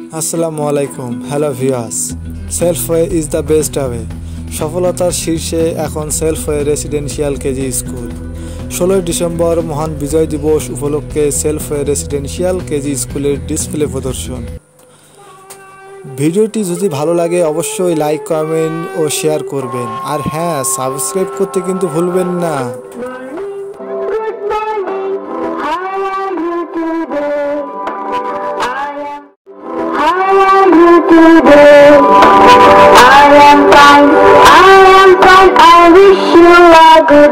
আসসালামু আলাইকুম। Hello viewers, Selfway is the best way. সফলতার শীর্ষে এখন Selfway residential KG school. 16 December মহান বিজয় দিবস উপলক্ষে সেলফওয়ে রেসিডেন্সিয়াল কেজি স্কুলের ডিসপ্লে প্রদর্শন। ভিডিওটি যদি ভালো লাগে অবশ্যই লাইক, কমেন্ট ও শেয়ার করবেন। আর হ্যাঁ, সাবস্ক্রাইব করতে কিন্তু ভুলবেন না। Good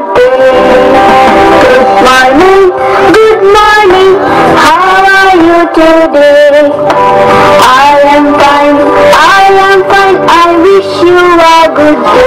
morning, how are you today? I am fine, I wish you a good day.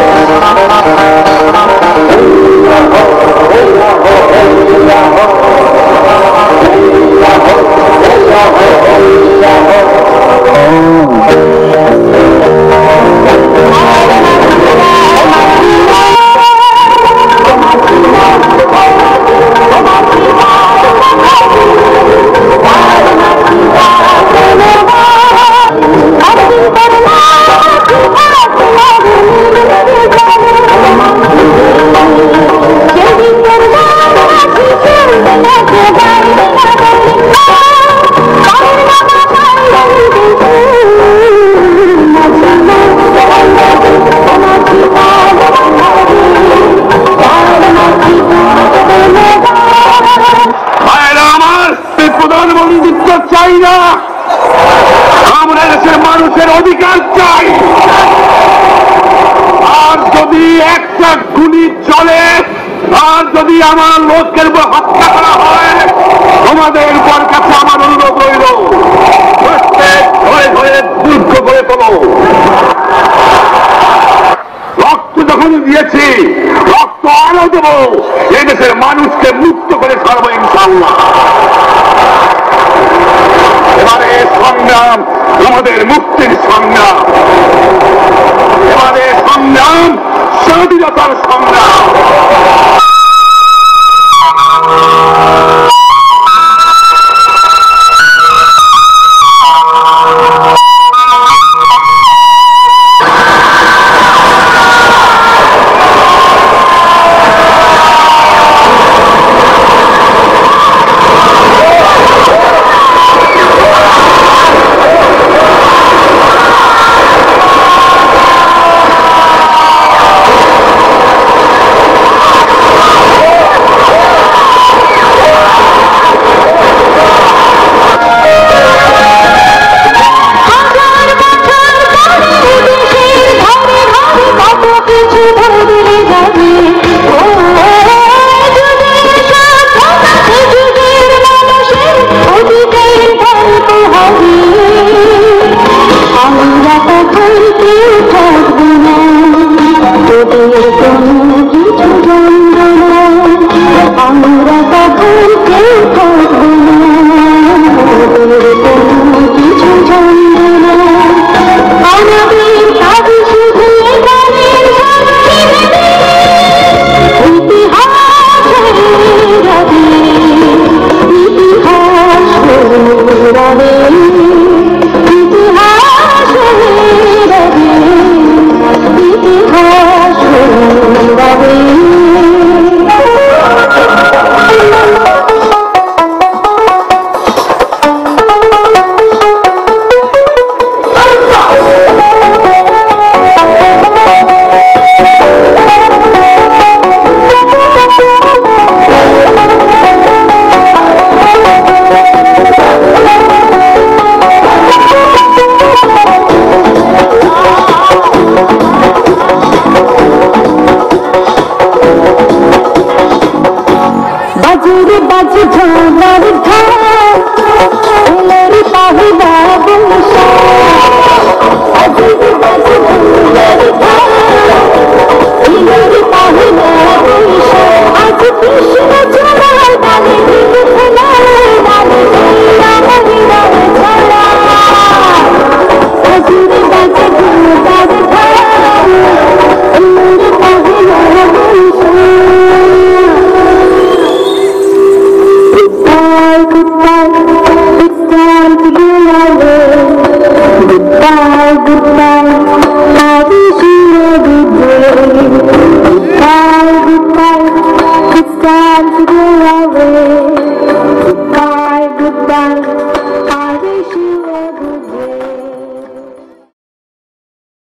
চাই না, আমরা দেশের মানুষের অধিকার চাই। আর যদি একটা গুলি চলে, আর যদি আমার লোকের উপর হত্যা করা হয়, তোমাদের উপর কাছে আমার অনুরোধ রইল, প্রত্যেক ঘরে ঘরে দুর্গ করে তোলো। রক্ত যখন দিয়েছি, রক্ত আরো দেব, এই দেশের মানুষকে মুক্ত করে ছাড়বো ইনশাআল্লাহ। এবারে সংগ্রাম আমাদের মুক্তির সংগ্রাম, এবারে সংগ্রাম স্বাধীনতার সংগ্রাম।